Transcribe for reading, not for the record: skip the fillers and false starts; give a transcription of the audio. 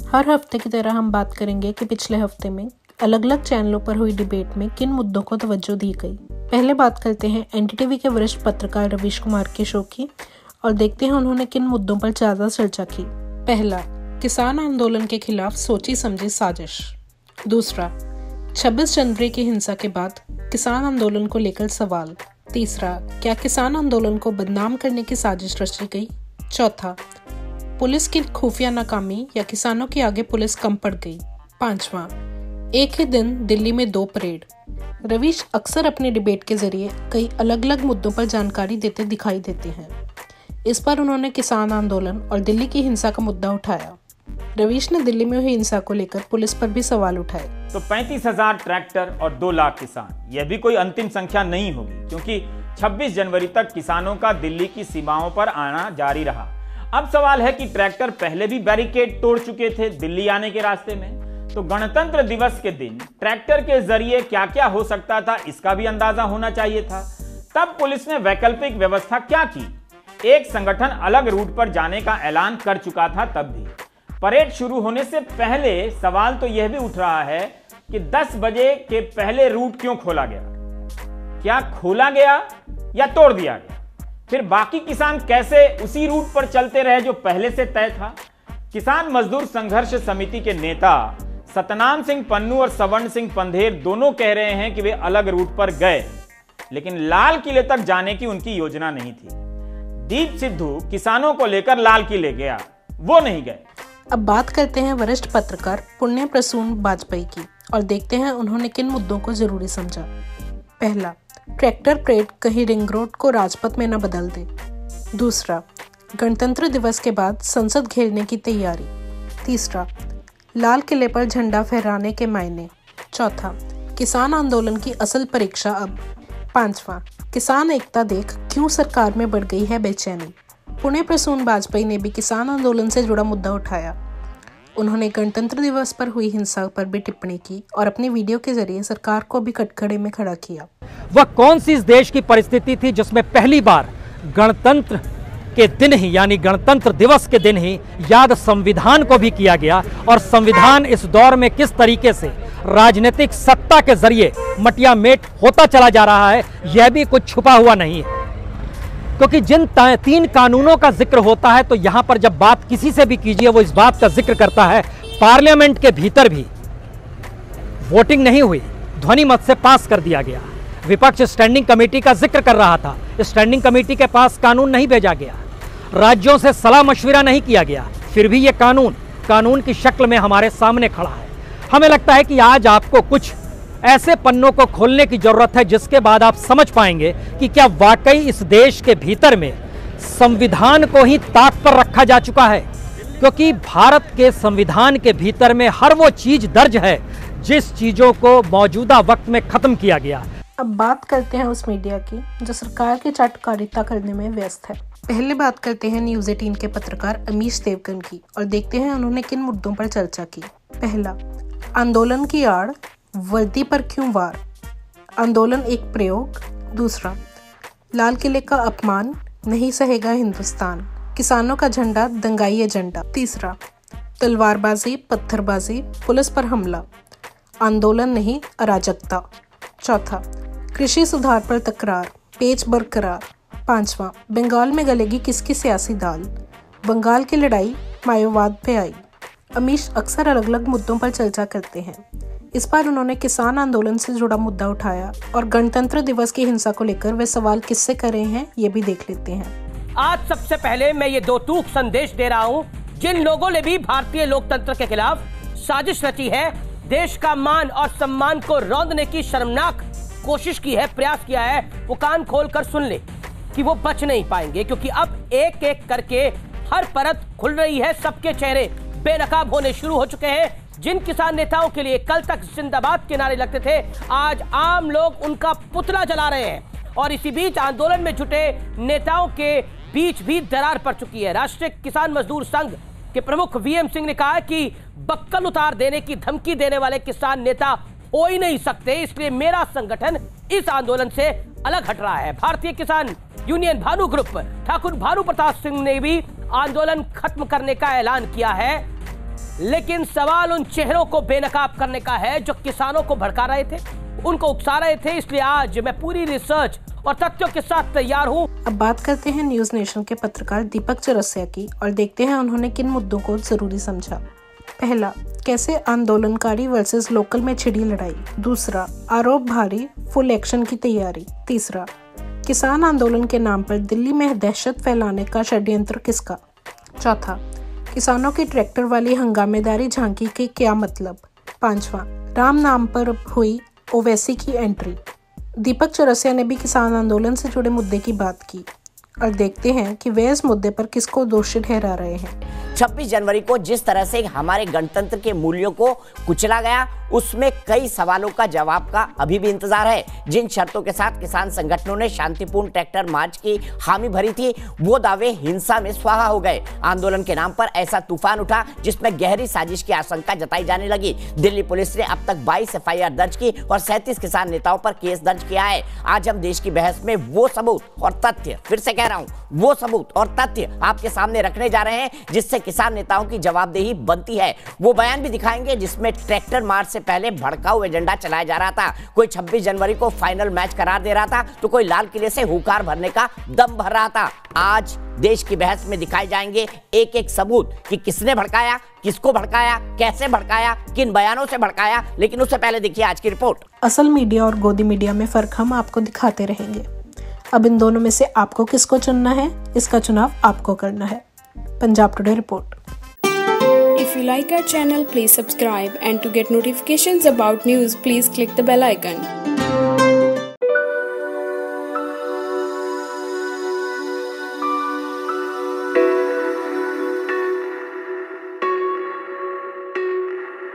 हर हफ्ते की तरह हम बात करेंगे कि पिछले हफ्ते में अलग अलग चैनलों पर हुई डिबेट में किन मुद्दों को तवज्जो दी गई। पहले बात करते हैं एनडीटीवी के वरिष्ठ पत्रकार रवीश कुमार के शो की और देखते हैं उन्होंने किन मुद्दों पर ज्यादा चर्चा की। पहला, किसान आंदोलन के खिलाफ सोची समझी साजिश। दूसरा, 26 जनवरी की हिंसा के बाद किसान आंदोलन को लेकर सवाल। तीसरा, क्या किसान आंदोलन को बदनाम करने की साजिश रची गई। चौथा, पुलिस की खुफिया नाकामी या किसानों के आगे पुलिस कम पड़ गई। पांचवा, एक ही दिन दिल्ली में 2 परेड। रवीश अक्सर अपनी डिबेट के जरिए कई अलग अलग मुद्दों पर जानकारी देते दिखाई देते हैं। इस पर उन्होंने किसान आंदोलन और दिल्ली की हिंसा का मुद्दा उठाया। रवीश ने दिल्ली में हुई हिंसा को लेकर पुलिस पर भी सवाल उठाए। तो 35,000 ट्रैक्टर और 2 लाख किसान, यह भी कोई अंतिम संख्या नहीं होगी, क्योंकि 26 जनवरी तक किसानों का दिल्ली की सीमाओं पर आना जारी रहा। अब सवाल है कि ट्रैक्टर पहले भी बैरिकेड तोड़ चुके थे दिल्ली आने के रास्ते में, तो गणतंत्र दिवस के दिन ट्रैक्टर के जरिए क्या क्या हो सकता था इसका भी अंदाजा होना चाहिए था। तब पुलिस ने वैकल्पिक व्यवस्था क्या की? एक संगठन अलग रूट पर जाने का ऐलान कर चुका था। तब भी परेड शुरू होने से पहले सवाल तो यह भी उठ रहा है कि 10 बजे के पहले रूट क्यों खोला गया? क्या खोला गया या तोड़ दिया गया? फिर बाकी किसान कैसे उसी रूट पर चलते रहे जो पहले से तय था? किसान मजदूर संघर्ष समिति के नेता सतनाम सिंह पन्नू और सवर्ण सिंह पंधेर दोनों कह रहे हैं कि वे अलग रूट पर गए, लेकिन लाल किले तक जाने की उनकी योजना नहीं थी। दीप सिद्धू किसानों को लेकर लाल किले गया, वो नहीं गए। अब बात करते हैं वरिष्ठ पत्रकार पुण्य प्रसून वाजपेयी की और देखते हैं उन्होंने किन मुद्दों को जरूरी समझा। पहला, ट्रैक्टर परेड कहीं रिंग रोड को राजपथ में न बदल दे। दूसरा, गणतंत्र दिवस के बाद संसद घेरने की तैयारी। तीसरा, लाल किले पर झंडा फहराने के मायने। चौथा, किसान आंदोलन की असल परीक्षा अब। पांचवा, किसान एकता देख क्यों सरकार में बढ़ गई है बेचैनी। पुण्य प्रसून वाजपेयी ने भी किसान आंदोलन से जुड़ा मुद्दा उठाया। उन्होंने गणतंत्र दिवस पर हुई हिंसा पर भी टिप्पणी की और अपनी वीडियो के जरिए सरकार को भी कटघरे में खड़ा किया। वह कौन सी इस देश की परिस्थिति थी जिसमें पहली बार गणतंत्र के दिन ही यानी गणतंत्र दिवस के दिन ही याद संविधान को भी किया गया, और संविधान इस दौर में किस तरीके से राजनीतिक सत्ता के जरिए मटियामेट होता चला जा रहा है, यह भी कुछ छुपा हुआ नहीं है। क्योंकि जिन 3 कानूनों का जिक्र होता है, तो यहां पर जब बात किसी से भी कीजिए वो इस बात का जिक्र करता है पार्लियामेंट के भीतर भी वोटिंग नहीं हुई, ध्वनि मत से पास कर दिया गया। विपक्ष स्टैंडिंग कमेटी का जिक्र कर रहा था, स्टैंडिंग कमेटी के पास कानून नहीं भेजा गया, राज्यों से सलाह मशविरा नहीं किया गया, फिर भी ये कानून की शक्ल में हमारे सामने खड़ा है। हमें लगता है कि आज आपको कुछ ऐसे पन्नों को खोलने की जरूरत है जिसके बाद आप समझ पाएंगे कि क्या वाकई इस देश के भीतर में संविधान को ही ताक पर रखा जा चुका है। क्योंकि भारत के संविधान के भीतर में हर वो चीज दर्ज है जिस चीजों को मौजूदा वक्त में खत्म किया गया। अब बात करते हैं उस मीडिया की जो सरकार की चाटुकारिता करने में व्यस्त है। पहले बात करते हैं न्यूज़ 18 के पत्रकार अमीश देवगन की और देखते हैं उन्होंने किन मुद्दों पर चर्चा की। पहला, आंदोलन की आड़, वर्दी पर क्यों वार, आंदोलन एक प्रयोग। दूसरा, लाल किले का अपमान, नहीं सहेगा हिंदुस्तान, किसानों का झंडा दंगाई एजेंडा। तीसरा, तलवारबाजी पत्थरबाजी, पुलिस पर हमला, आंदोलन नहीं अराजकता। चौथा, कृषि सुधार पर तकरार, पेच बरकरार। पांचवा, बंगाल में गलेगी किसकी सियासी दाल, बंगाल की लड़ाई मायोवाद पे आई। अमीश अक्सर अलग अलग मुद्दों पर चर्चा करते हैं। इस बार उन्होंने किसान आंदोलन से जुड़ा मुद्दा उठाया और गणतंत्र दिवस की हिंसा को लेकर वे सवाल किससे कर रहे हैं ये भी देख लेते हैं। आज सबसे पहले मैं ये 2 टूक संदेश दे रहा हूँ। जिन लोगों ने भी भारतीय लोकतंत्र के खिलाफ साजिश रची है, देश का मान और सम्मान को रौंदने की शर्मनाक कोशिश की है, प्रयास किया है, वो कान खोल कर सुन ले कि वो बच नहीं पाएंगे। क्योंकि अब एक एक करके हर परत खुल रही है, सबके चेहरे बेनकाब होने शुरू हो चुके हैं। जिन किसान नेताओं के लिए कल तक जिंदाबाद के नारे लगते थे, आज आम लोग उनका पुतला जला रहे हैं। और इसी बीच आंदोलन में जुटे नेताओं के बीच भी दरार पड़ चुकी है। राष्ट्रीय किसान मजदूर संघ के प्रमुख वीएम सिंह ने कहा कि बक्कल उतार देने की धमकी देने वाले किसान नेता हो ही नहीं सकते, इसलिए मेरा संगठन इस आंदोलन से अलग हट रहा है। भारतीय किसान यूनियन भानु ग्रुप ठाकुर भानु प्रताप सिंह ने भी आंदोलन खत्म करने का ऐलान किया है। लेकिन सवाल उन चेहरों को बेनकाब करने का है जो किसानों को भड़का रहे थे, उनको उकसा रहे थे। इसलिए आज मैं पूरी रिसर्च और तथ्यों के साथ तैयार हूँ। अब बात करते हैं न्यूज नेशन के पत्रकार दीपक चौरसिया की और देखते हैं उन्होंने किन मुद्दों को जरूरी समझा। पहला, कैसे आंदोलनकारी वर्सेस लोकल में छिड़ी लड़ाई। दूसरा, आरोप भारी, फुल एक्शन की तैयारी। तीसरा, किसान आंदोलन के नाम पर दिल्ली में दहशत फैलाने का षड्यंत्र किसका। चौथा, किसानों की ट्रैक्टर वाली हंगामेदारी झांकी के क्या मतलब। पांचवा, राम नाम पर हुई ओवैसी की एंट्री। दीपक चौरसिया ने भी किसान आंदोलन से जुड़े मुद्दे की बात की और देखते हैं कि वे इस मुद्दे पर किसको दोषी ठहरा रहे हैं। 26 जनवरी को जिस तरह से हमारे गणतंत्र के मूल्यों को कुचला गया, उसमें कई सवालों का जवाब का अभी भी इंतजार है। जिन शर्तों के साथ किसान संगठनों ने शांतिपूर्ण ट्रैक्टर मार्च की हामी भरी थी, वो दावे हिंसा में स्वाहा हो गए। आंदोलन के नाम पर ऐसा तूफान उठा जिसमें गहरी साजिश की आशंका जताई जाने लगी। दिल्ली पुलिस ने अब तक 22 FIR दर्ज की और 37 किसान नेताओं पर केस दर्ज किया है। आज हम देश की बहस में वो सबूत और तथ्य, फिर से कह रहा हूं, वो सबूत और तथ्य आपके सामने रखने जा रहे हैं जिससे किसान नेताओं की जवाबदेही बनती है। वो बयान भी दिखाएंगे जिसमें ट्रैक्टर मार्च से पहले भड़काऊ एजेंडा चलाया जा रहा था। कोई 26 जनवरी को फाइनल मैच करार दे रहा था तो कोई लाल किले से हुंकार भरने का दम भर रहा था। आज देश की बहस में दिखाए जाएंगे एक एक सबूत कि किसने भड़काया, किसको भड़काया, कैसे भड़काया, किन बयानों से भड़काया। लेकिन उससे पहले देखिए आज की रिपोर्ट। असल मीडिया और गोदी मीडिया में फर्क हम आपको दिखाते रहेंगे। अब इन दोनों में से आपको किसको चुनना है, इसका चुनाव आपको करना है। Punjab today report. If you like our channel, please subscribe, and to get notifications about news, please click the bell icon.